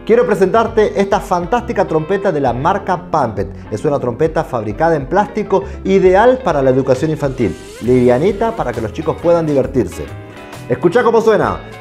Quiero presentarte esta fantástica trompeta de la marca Pampet. Es una trompeta fabricada en plástico, ideal para la educación infantil, livianita para que los chicos puedan divertirse. Escucha cómo suena.